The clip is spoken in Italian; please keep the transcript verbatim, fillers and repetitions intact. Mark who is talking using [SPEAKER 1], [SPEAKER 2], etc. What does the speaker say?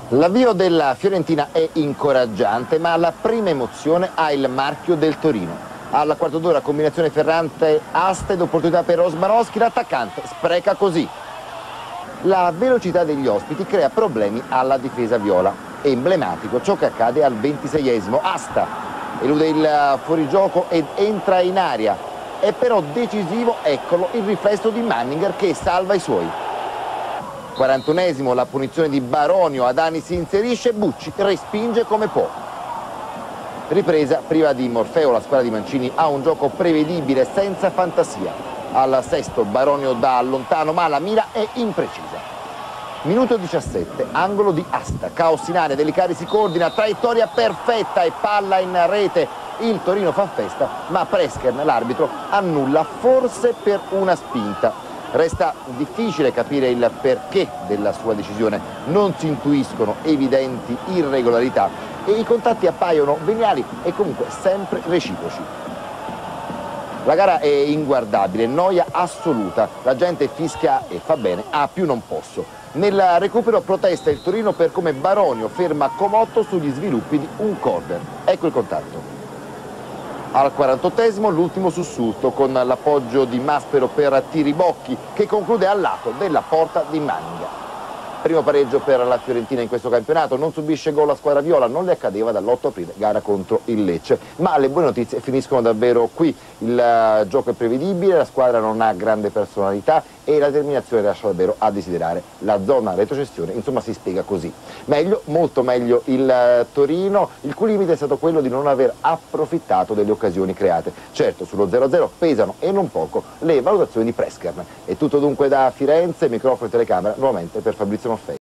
[SPEAKER 1] L'avvio della Fiorentina è incoraggiante, ma la prima emozione ha il marchio del Torino. Alla quarto d'ora combinazione Ferrante asta ed opportunità per Osmarowski, l'attaccante spreca così. La velocità degli ospiti crea problemi alla difesa viola. È emblematico ciò che accade al ventiseiesimo. Asta elude il fuorigioco ed entra in aria. È però decisivo, eccolo, il riflesso di Manninger che salva i suoi. quarantunesimo, la punizione di Baronio, Adani si inserisce, Bucci respinge come può. Ripresa priva di Morfeo, la squadra di Mancini ha un gioco prevedibile, senza fantasia. Al sesto Baronio da lontano, ma la mira è imprecisa. Minuto diciassette, angolo di Asta, caos in area, Delicari si coordina, traiettoria perfetta e palla in rete. Il Torino fa festa, ma Preskern, l'arbitro, annulla forse per una spinta. Resta difficile capire il perché della sua decisione, non si intuiscono evidenti irregolarità e i contatti appaiono veniali e comunque sempre reciproci. La gara è inguardabile, noia assoluta, la gente fischia e fa bene, a più non posso. Nel recupero protesta il Torino per come Baronio ferma Comotto sugli sviluppi di un corner. Ecco il contatto. Al quarantottesimo l'ultimo sussulto con l'appoggio di Maspero per Tiribocchi che conclude al lato della porta di Manninger. Primo pareggio per la Fiorentina in questo campionato, non subisce gol la squadra viola, non le accadeva dall'otto aprile, gara contro il Lecce. Ma le buone notizie finiscono davvero qui, il gioco è prevedibile, la squadra non ha grande personalità e la determinazione lascia davvero a desiderare. La zona retrocessione insomma si spiega così. Meglio, molto meglio il Torino, il cui limite è stato quello di non aver approfittato delle occasioni create. Certo, sullo zero a zero pesano e non poco le valutazioni di Preskern. È tutto dunque da Firenze, microfono e telecamera nuovamente per Fabrizio Maffei.